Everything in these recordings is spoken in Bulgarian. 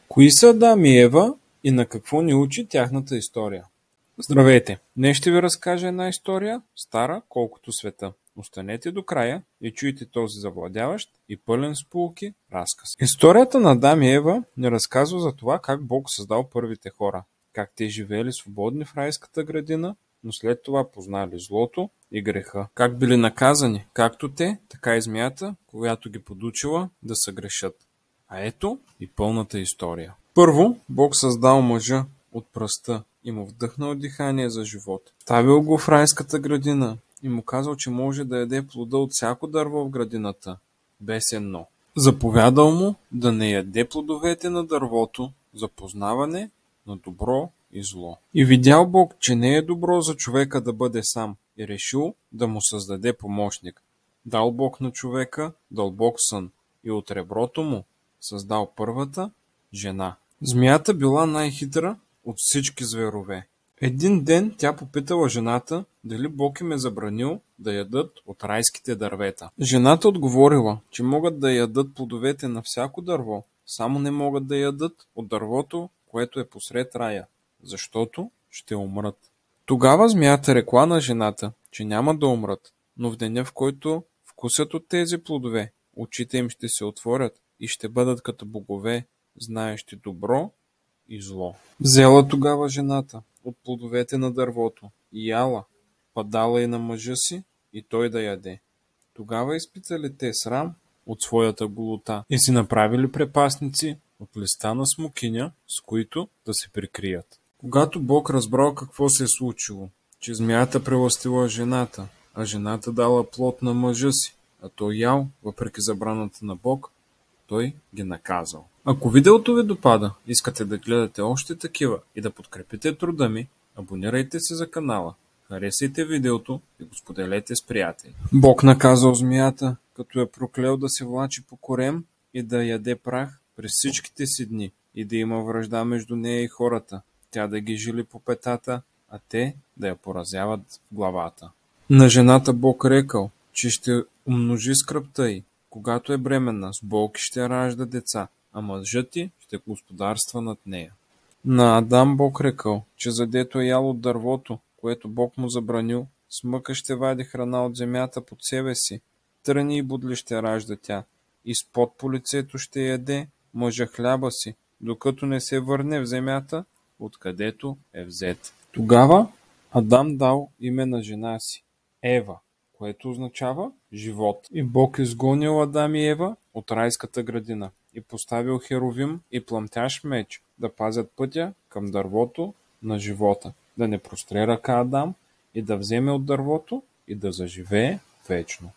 Кои са Адам и Ева и на какво ни учи тяхната история? Здравейте! Днес ще ви разкажа една история, стара колкото света. Останете до края и чуйте този завладяващ и пълен с поуки разказ. Историята на Адам и Ева ни разказва за това как Бог създал първите хора, как те живеели свободни в райската градина, но след това познали злото и греха. Как били наказани, както те, така и змията, която ги подучила да съгрешат. А ето и пълната история. Първо, Бог създал мъжа от пръста и му вдъхнал дихание за живот. Ставил го в райската градина и му казал, че може да яде плода от всяко дърво в градината, без едно. Заповядал му да не яде плодовете на дървото за познаване на добро и зло. И видял Бог, че не е добро за човека да бъде сам и решил да му създаде помощник. Дал Бог на човека дълбок сън и от реброто му създал първата жена. Змията била най-хитра от всички зверове. Един ден тя попитала жената дали Бог им е забранил да ядат от райските дървета. Жената отговорила, че могат да ядат плодовете на всяко дърво, само не могат да ядат от дървото, което е посред рая, защото ще умрат. Тогава змията рекла на жената, че няма да умрат, но в деня, в който вкусят от тези плодове, очите им ще се отворят и ще бъдат като богове, знаещи добро и зло. Взела тогава жената от плодовете на дървото и яла, падала и на мъжа си и той да яде. Тогава изпитали те срам от своята голота и си направили препасници от листа на смокиня, с които да се прикрият. Когато Бог разбрал какво се е случило, че змията прелъстила жената, а жената дала плод на мъжа си, а той ял, въпреки забраната на Бог, той ги наказал. Ако видеото ви допада, искате да гледате още такива и да подкрепите труда ми, абонирайте се за канала, харесайте видеото и го споделете с приятели. Бог наказал змията, като я проклел да се влачи по корем и да яде прах през всичките си дни и да има вражда между нея и хората, тя да ги жили по петата, а те да я поразяват в главата. На жената Бог рекал, че ще умножи скръбта й. Когато е бременна, с болки ще ражда деца, а мъжът ти ще господарства над нея. На Адам Бог рекал, че задето е ял от дървото, което Бог му забранил, с мъка ще вади храна от земята под себе си, тръни и будли ще ражда тя, и спод по лицето ще яде мъжа хляба си, докато не се върне в земята, откъдето е взет. Тогава Адам дал име на жена си – Ева, което означава живот. И Бог изгонил Адам и Ева от райската градина и поставил херовим и пламтящ меч да пазят пътя към дървото на живота, да не простре ръка Адам и да вземе от дървото и да заживее вечно.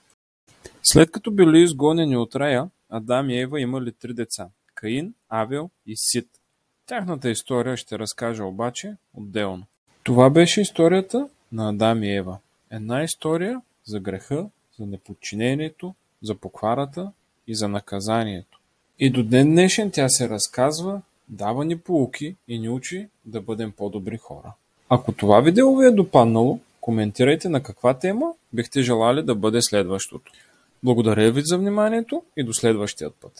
След като били изгонени от рая, Адам и Ева имали 3 деца – Каин, Авел и Сит. Тяхната история ще разкажа обаче отделно. Това беше историята на Адам и Ева. Една история за греха, за неподчинението, за покварата и за наказанието. И до ден днешен тя се разказва, дава ни поуки и ни учи да бъдем по-добри хора. Ако това видео ви е допаднало, коментирайте на каква тема бихте желали да бъде следващото. Благодаря ви за вниманието и до следващия път.